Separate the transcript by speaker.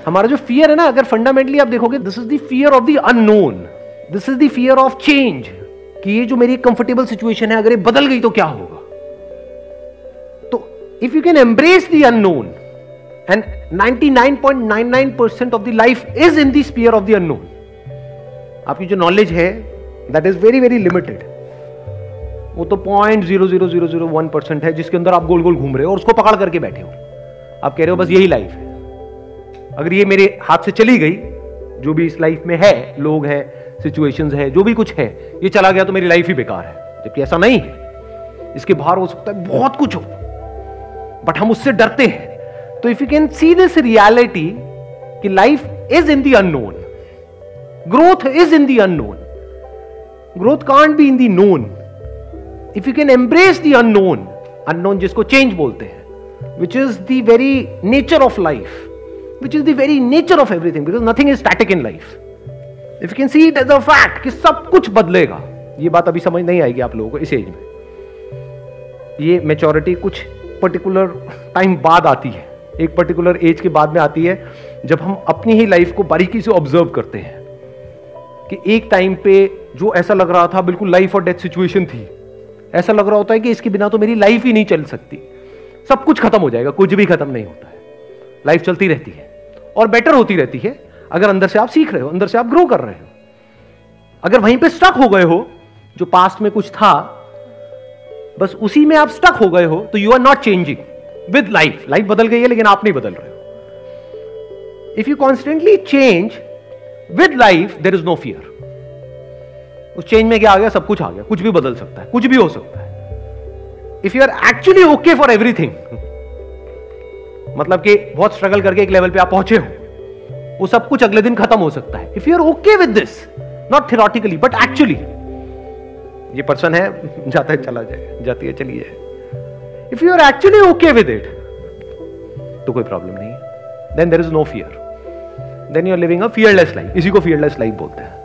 Speaker 1: हमारा जो फियर है ना, अगर फंडामेंटली आप देखोगे, this is the fear of the unknown, this is the fear of change, कि ये जो मेरी कंफर्टेबल सिचुएशन है, अगर ये बदल गई तो क्या होगा। तो if you can embrace the unknown, and 99.99% of the life is in the sphere of the unknown. आपकी जो नॉलेज है that is very very limited, वो तो 0.00001% है जिसके अंदर आप गोल गोल घूम रहे हो और उसको पकड़ करके बैठे हो। आप कह रहे हो बस यही लाइफ है, अगर ये मेरे हाथ से चली गई, जो भी इस लाइफ में है, लोग हैं, सिचुएशंस है, जो भी कुछ है, ये चला गया तो मेरी लाइफ ही बेकार है। जबकि ऐसा नहीं है, इसके बाहर हो सकता है बहुत कुछ हो, बट हम उससे डरते हैं। तो if you can see this reality कि life is in the unknown, growth is in the unknown, growth can't be in the known. If you can embrace the unknown, unknown जिसको चेंज बोलते हैं, which is the very nature of life, which is the very nature of everything, because nothing is static in life. If you can see it as a fact कि सब कुछ बदलेगा, ये बात अभी समझ नहीं आएगी आप लोगों को इस एज में। ये मैच्योरिटी कुछ पर्टिकुलर टाइम बाद आती है, एक पर्टिकुलर एज के बाद में आती है, जब हम अपनी ही लाइफ को बारीकी से ऑब्जर्व करते हैं कि एक टाइम पे जो ऐसा लग रहा था बिल्कुल लाइफ और डेथ सिचुएशन थी, ऐसा लग रहा होता है कि इसके बिना तो मेरी लाइफ ही नहीं चल सकती, सब कुछ खत्म हो जाएगा। कुछ भी खत्म नहीं होता है, लाइफ चलती रहती है और बेटर होती रहती है, अगर अंदर से आप सीख रहे हो, अंदर से आप ग्रो कर रहे हो। अगर वहीं पे स्टक हो गए हो, जो पास्ट में कुछ था बस उसी में आप स्टक हो गए हो, तो you are not changing with life. Life बदल गई है लेकिन आप नहीं बदल रहे हो। If you constantly change with life, there is no fear. उस चेंज में क्या आ गया? सब कुछ आ गया, कुछ भी बदल सकता है, कुछ भी हो सकता है। If you are actually okay for everything, मतलब कि बहुत स्ट्रगल करके एक लेवल पे आप पहुंचे हो, वो सब कुछ अगले दिन खत्म हो सकता है। If you are okay with this, not theoretically but actually, ये पर्सन है, जाता है चला जाए, जाती है चली जाए। If you are actually okay with it, तो कोई प्रॉब्लम नहीं है, then there is no fear, then you are living a fearless life. इसी को फियरलेस लाइफ बोलते हैं।